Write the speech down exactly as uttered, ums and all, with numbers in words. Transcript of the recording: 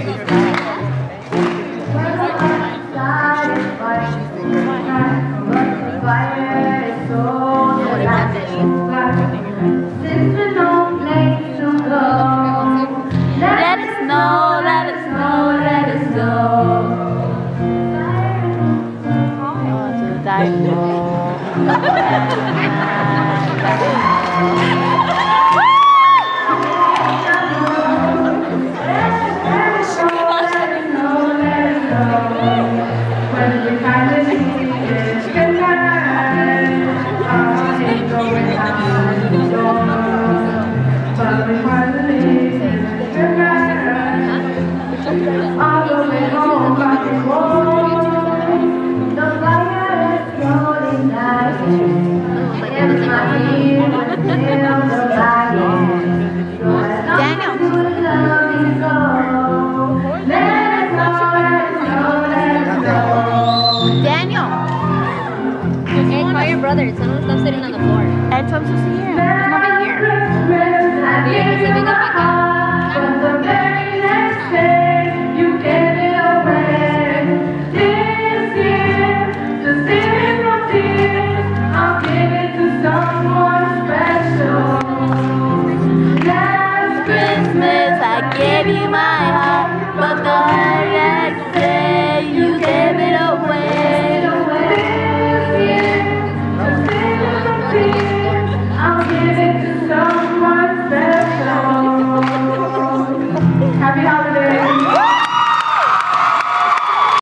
Let us know, let us know, let us know. All the way home, rock and roll. The fire is rolling nice. In my ear, feel the light. Daniel. Let us know, let us know, let us know. Daniel. Hey, call your brother. Tell him to stop sitting on the floor. And Tom's just here. He's not here. Viene subiendo para acá. But the very next day, you gave it away. This year, to save my tears, I'll give it to someone special. Last Christmas, I gave you my heart, but the very next day, you gave it